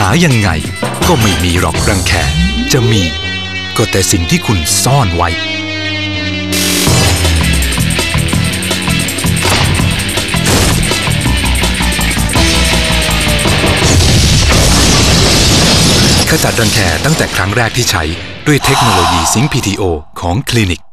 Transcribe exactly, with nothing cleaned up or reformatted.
ยังไงก็ไม่มีหรอกรังแคจะมีก็แต่สิ่งที่คุณซ่อนไว้ขจัดรังแคตั้งแต่ครั้งแรกที่ใช้ด้วยเทคโนโลยีซิงค์ พี ที โอ ของคลินิก